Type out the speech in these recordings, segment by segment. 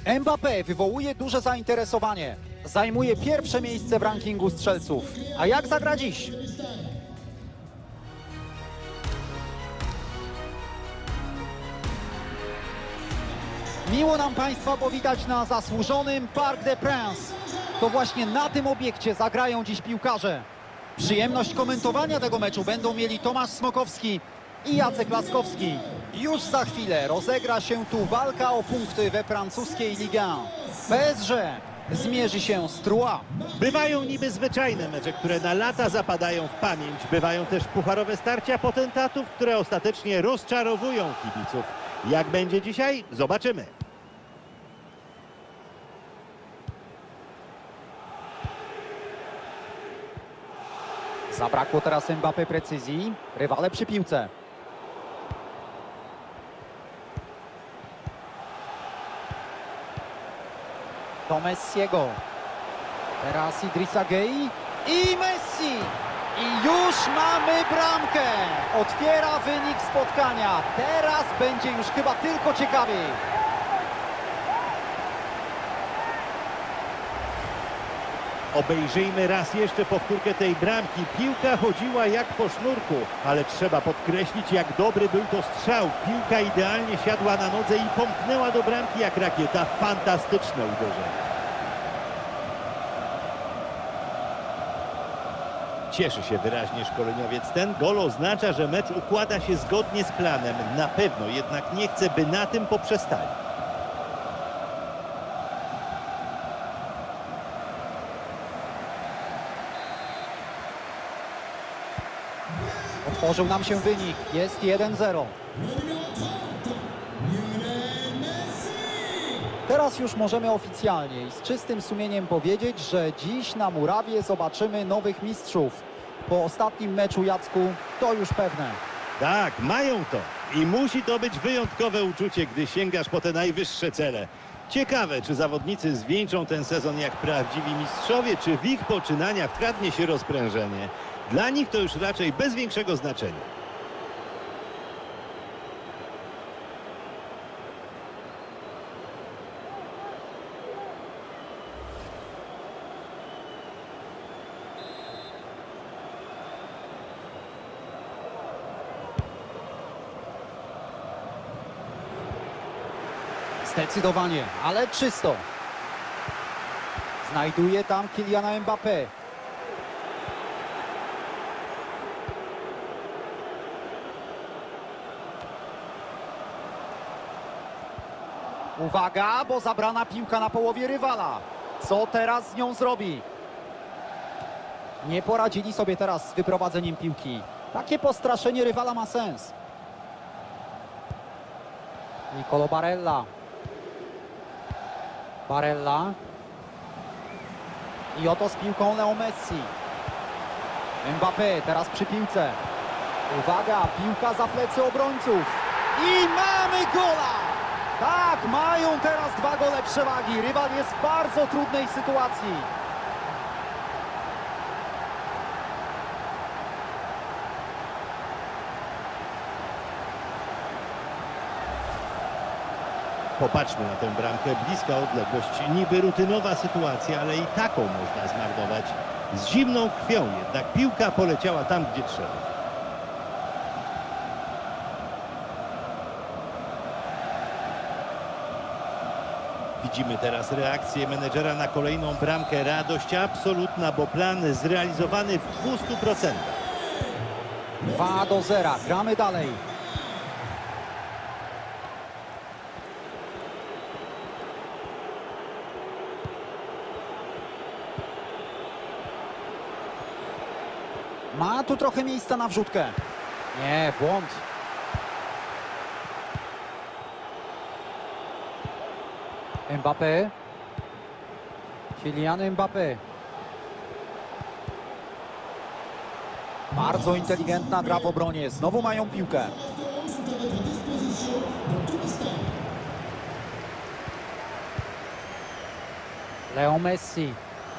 Mbappé wywołuje duże zainteresowanie. Zajmuje pierwsze miejsce w rankingu strzelców. A jak zagra dziś? Miło nam Państwa powitać na zasłużonym Parc des Princes. To właśnie na tym obiekcie zagrają dziś piłkarze. Przyjemność komentowania tego meczu będą mieli Tomasz Smokowski i Jacek Laskowski. Już za chwilę rozegra się tu walka o punkty we francuskiej Ligue 1. PSG zmierzy się z Troyes. Bywają niby zwyczajne mecze, które na lata zapadają w pamięć. Bywają też pucharowe starcia potentatów, które ostatecznie rozczarowują kibiców. Jak będzie dzisiaj? Zobaczymy. Zabrakło teraz Mbappé precyzji. Rywale przy piłce. Do Messiego. Teraz Idrissa Gueye i Messi. I już mamy bramkę. Otwiera wynik spotkania. Teraz będzie już chyba tylko ciekawiej. Obejrzyjmy raz jeszcze powtórkę tej bramki. Piłka chodziła jak po sznurku, ale trzeba podkreślić, jak dobry był to strzał. Piłka idealnie siadła na nodze i pomknęła do bramki jak rakieta. Fantastyczne uderzenie. Cieszy się wyraźnie szkoleniowiec. Ten gol oznacza, że mecz układa się zgodnie z planem. Na pewno jednak nie chce, by na tym poprzestali. Otworzył nam się wynik. Jest 1-0. Teraz już możemy oficjalnie i z czystym sumieniem powiedzieć, że dziś na murawie zobaczymy nowych mistrzów. Po ostatnim meczu, Jacku, to już pewne. Tak, mają to. I musi to być wyjątkowe uczucie, gdy sięgasz po te najwyższe cele. Ciekawe, czy zawodnicy zwieńczą ten sezon jak prawdziwi mistrzowie, czy w ich poczynania wkradnie się rozprężenie. Dla nich to już raczej bez większego znaczenia. Zdecydowanie, ale czysto. Znajduje tam Kyliana Mbappé. Uwaga, bo zabrana piłka na połowie rywala. Co teraz z nią zrobi? Nie poradzili sobie teraz z wyprowadzeniem piłki. Takie postraszenie rywala ma sens. Nicolo Barella. Barella. I oto z piłką Leo Messi. Mbappé teraz przy piłce. Uwaga, piłka za plecy obrońców. I mamy gola! Tak, mają teraz 2 gole przewagi. Rywal jest w bardzo trudnej sytuacji. Popatrzmy na tę bramkę. Bliska odległość. Niby rutynowa sytuacja, ale i taką można zmarnować. Z zimną krwią jednak piłka poleciała tam, gdzie trzeba. Widzimy teraz reakcję menedżera na kolejną bramkę. Radość absolutna, bo plan zrealizowany w 200%. 2-0. Gramy dalej. Ma tu trochę miejsca na wrzutkę. Nie, błąd. Mbappé. Kylian Mbappé. Bardzo inteligentna gra w obronie. Znowu mają piłkę. Leo Messi.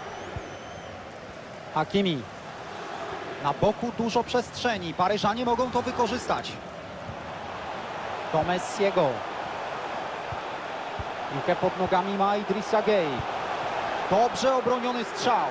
Hakimi. Na boku dużo przestrzeni. Paryżanie mogą to wykorzystać. Do Messiego. Piłkę pod nogami ma Idrissa Gueye. Dobrze obroniony strzał.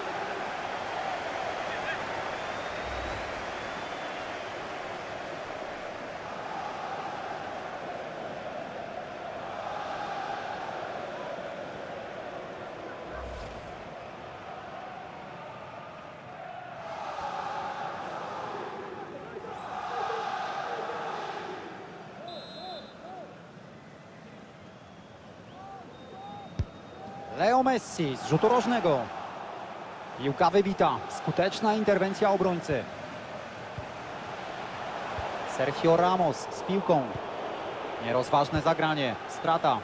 Leo Messi z rzutu rożnego. Piłka wybita. Skuteczna interwencja obrońcy. Sergio Ramos z piłką. Nierozważne zagranie. Strata.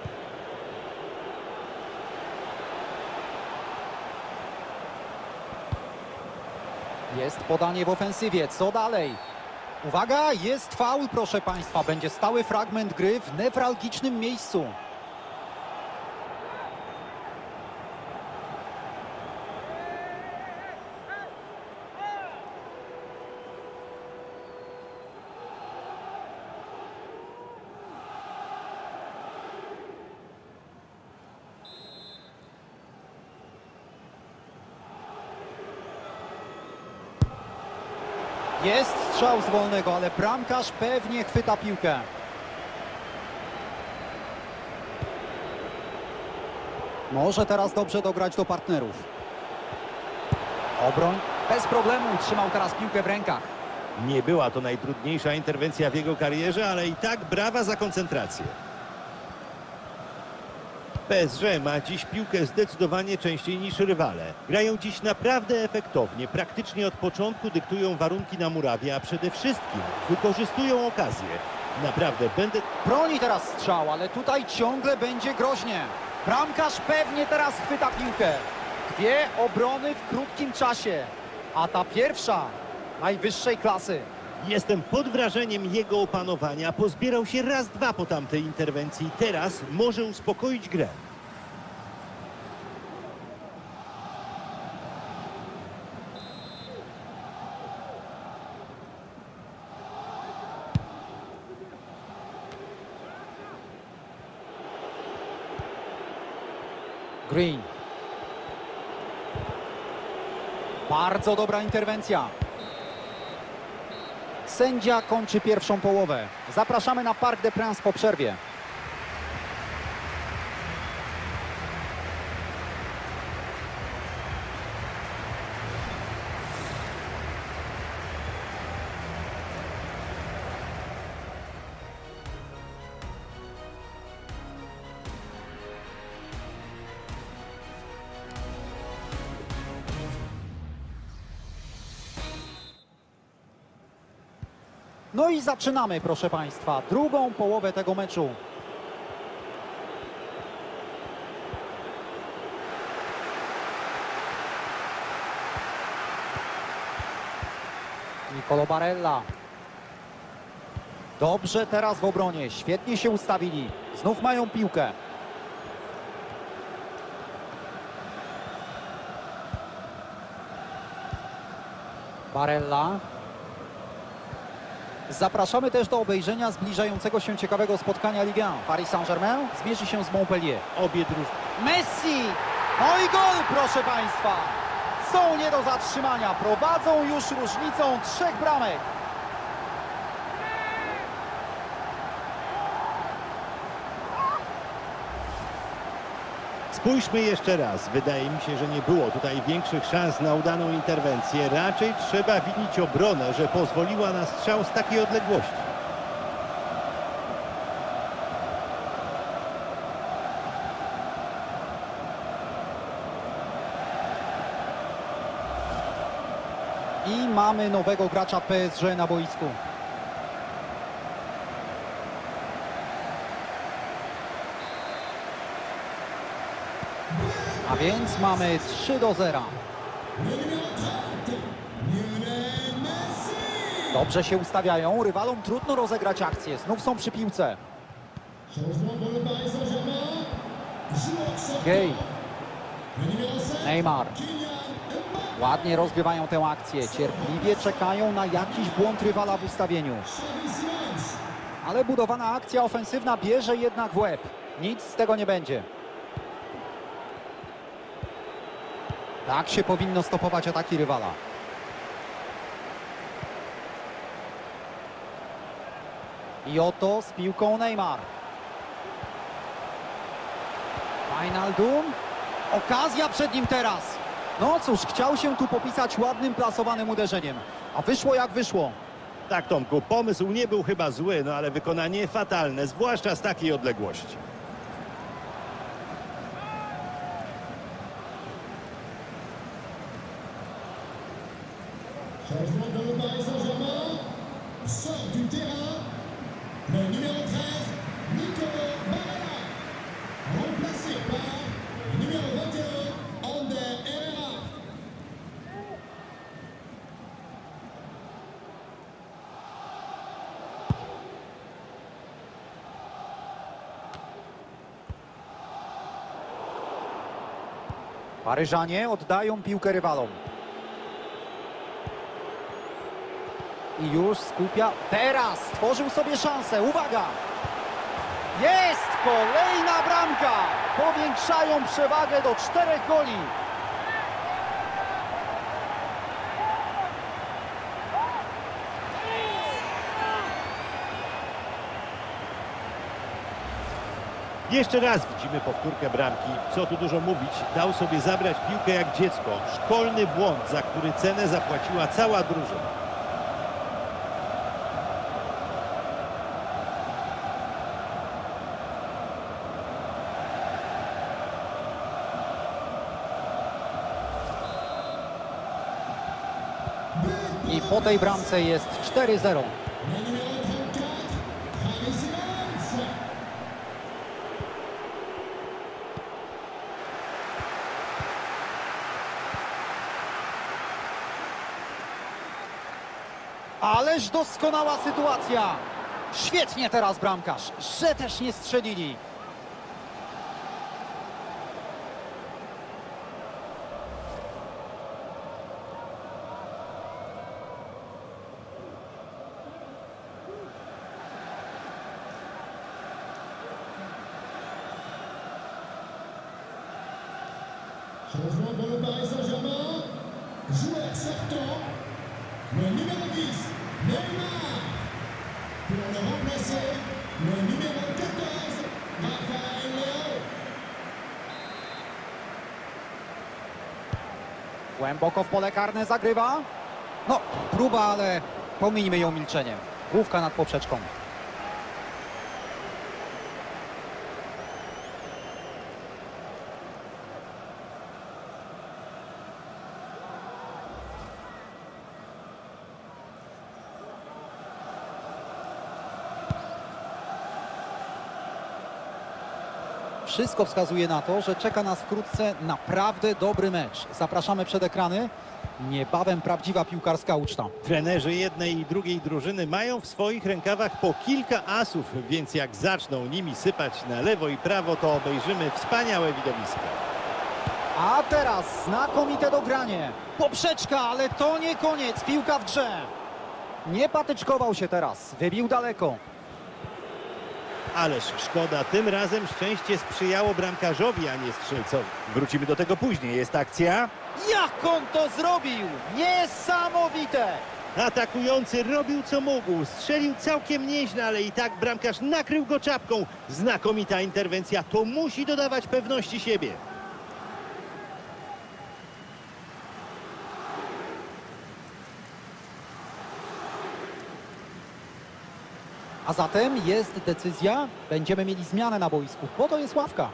Jest podanie w ofensywie. Co dalej? Uwaga, jest faul, proszę Państwa. Będzie stały fragment gry w newralgicznym miejscu. Jest strzał z wolnego, ale bramkarz pewnie chwyta piłkę. Może teraz dobrze dograć do partnerów. Obroń bez problemu trzymał teraz piłkę w rękach. Nie była to najtrudniejsza interwencja w jego karierze, ale i tak brawa za koncentrację. PSG ma dziś piłkę zdecydowanie częściej niż rywale. Grają dziś naprawdę efektownie, praktycznie od początku dyktują warunki na murawie, a przede wszystkim wykorzystują okazję. Naprawdę będę... Broni teraz strzał, ale tutaj ciągle będzie groźnie. Bramkarz pewnie teraz chwyta piłkę. Dwie obrony w krótkim czasie, a ta pierwsza najwyższej klasy. Jestem pod wrażeniem jego opanowania. Pozbierał się raz, dwa po tamtej interwencji. Teraz może uspokoić grę. Green. Bardzo dobra interwencja. Sędzia kończy pierwszą połowę. Zapraszamy na Parc des Princes po przerwie. No i zaczynamy, proszę Państwa, drugą połowę tego meczu. Nicolo Barella. Dobrze teraz w obronie, świetnie się ustawili. Znów mają piłkę. Barella. Zapraszamy też do obejrzenia zbliżającego się ciekawego spotkania Ligue 1. Paris Saint-Germain zmierzy się z Montpellier. Obie drużyny. Messi! No i gol, proszę Państwa! Są nie do zatrzymania. Prowadzą już różnicą 3 bramek. Spójrzmy jeszcze raz. Wydaje mi się, że nie było tutaj większych szans na udaną interwencję. Raczej trzeba winić obronę, że pozwoliła na strzał z takiej odległości. I mamy nowego gracza PSG na boisku. A więc mamy 3-0. Dobrze się ustawiają. Rywalom trudno rozegrać akcję. Znów są przy piłce. Gueye. Neymar. Ładnie rozgrywają tę akcję. Cierpliwie czekają na jakiś błąd rywala w ustawieniu. Ale budowana akcja ofensywna bierze jednak w łeb. Nic z tego nie będzie. Tak się powinno stopować ataki rywala. I oto z piłką Neymar. Wijnaldum. Okazja przed nim teraz. No cóż, chciał się tu popisać ładnym, plasowanym uderzeniem. A wyszło jak wyszło. Tak, Tomku, pomysł nie był chyba zły, no ale wykonanie fatalne, zwłaszcza z takiej odległości. Changement dans le Paris Saint-Germain. Sort du terrain. Le numéro 13, Nicolo Barella. Remplacé par le numéro 21, Ander Herrera. Paryżanie oddają piłkę rywalom. I już skupia. Teraz stworzył sobie szansę. Uwaga! Jest! Kolejna bramka! Powiększają przewagę do 4 goli. Jeszcze raz widzimy powtórkę bramki. Co tu dużo mówić, dał sobie zabrać piłkę jak dziecko. Szkolny błąd, za który cenę zapłaciła cała drużyna. I po tej bramce jest 4-0. Le numéro 34, Javi Simons. Ależ doskonała sytuacja. Świetnie teraz bramkarz, że też nie strzelili. Changement dans le Paris Saint-Germain. Joueur sortant. Le numéro 10, Neymar. Pour le remplacer, le numéro 14, Rafael Leao. Głęboko w pole karne zagrywa. No, próba, ale pomińmy ją milczeniem. Główka nad poprzeczką. Wszystko wskazuje na to, że czeka nas wkrótce naprawdę dobry mecz. Zapraszamy przed ekrany. Niebawem prawdziwa piłkarska uczta. Trenerzy jednej i drugiej drużyny mają w swoich rękawach po kilka asów, więc jak zaczną nimi sypać na lewo i prawo, to obejrzymy wspaniałe widowisko. A teraz znakomite dogranie. Poprzeczka, ale to nie koniec. Piłka w grze. Nie patyczkował się teraz. Wybił daleko. Ależ szkoda, tym razem szczęście sprzyjało bramkarzowi, a nie strzelcowi. Wrócimy do tego później. Jest akcja. Jak on to zrobił? Niesamowite! Atakujący robił co mógł. Strzelił całkiem nieźle, ale i tak bramkarz nakrył go czapką. Znakomita interwencja. To musi dodawać pewności siebie. A zatem jest decyzja. Będziemy mieli zmianę na boisku. Po to jest ławka.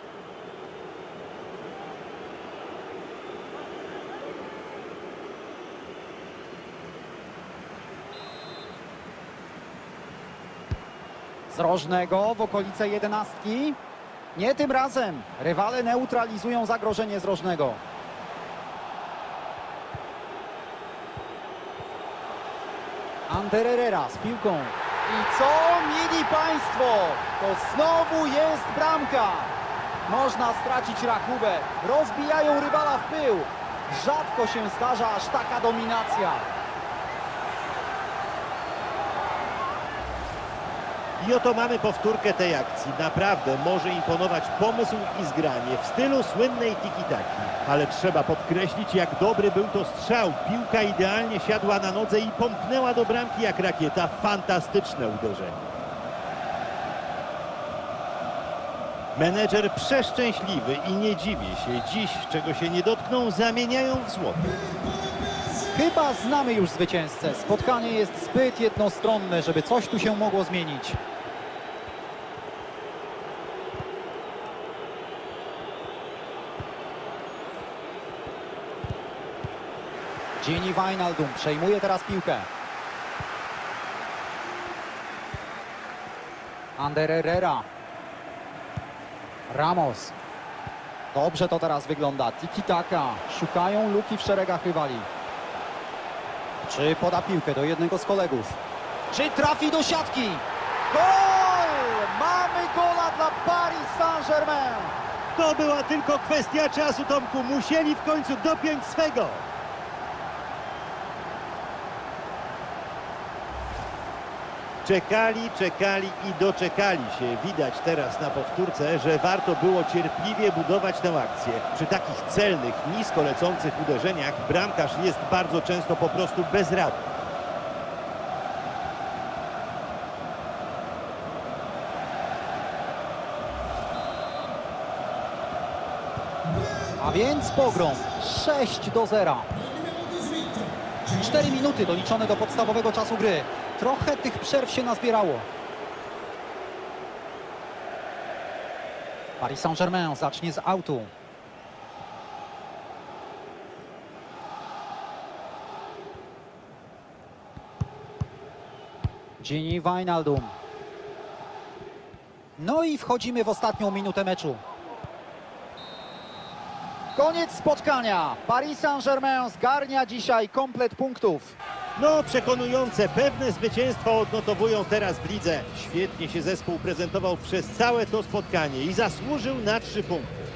Z rożnego w okolice 11. Nie tym razem. Rywale neutralizują zagrożenie z rożnego. Ander Herrera z piłką. I co, mili państwo? To znowu jest bramka. Można stracić rachubę. Rozbijają rywala w pył. Rzadko się zdarza aż taka dominacja. I oto mamy powtórkę tej akcji. Naprawdę może imponować pomysł i zgranie w stylu słynnej tiki-taki. Ale trzeba podkreślić, jak dobry był to strzał. Piłka idealnie siadła na nodze i pomknęła do bramki jak rakieta. Fantastyczne uderzenie. Menedżer przeszczęśliwy i nie dziwię się. Dziś, czego się nie dotkną, zamieniają w złoto. Chyba znamy już zwycięzcę. Spotkanie jest zbyt jednostronne, żeby coś tu się mogło zmienić. Gini Wijnaldum przejmuje teraz piłkę. Ander Herrera. Ramos. Dobrze to teraz wygląda. Tiki-taka. Szukają luki w szeregach rywali. Czy poda piłkę do jednego z kolegów? Czy trafi do siatki? Gol! Mamy gola dla Paris Saint-Germain. To była tylko kwestia czasu, Tomku. Musieli w końcu dopiąć swego. Czekali i doczekali się. Widać teraz na powtórce, że warto było cierpliwie budować tę akcję. Przy takich celnych, nisko lecących uderzeniach bramkarz jest bardzo często po prostu bezradny. A więc pogrom 6-0. 4 minuty doliczone do podstawowego czasu gry. Trochę tych przerw się nazbierało. Paris Saint-Germain zacznie z autu. Gini Wijnaldum. No i wchodzimy w ostatnią minutę meczu. Koniec spotkania. Paris Saint-Germain zgarnia dzisiaj komplet punktów. No, przekonujące, pewne zwycięstwo odnotowują teraz w lidze. Świetnie się zespół prezentował przez całe to spotkanie i zasłużył na 3 punkty.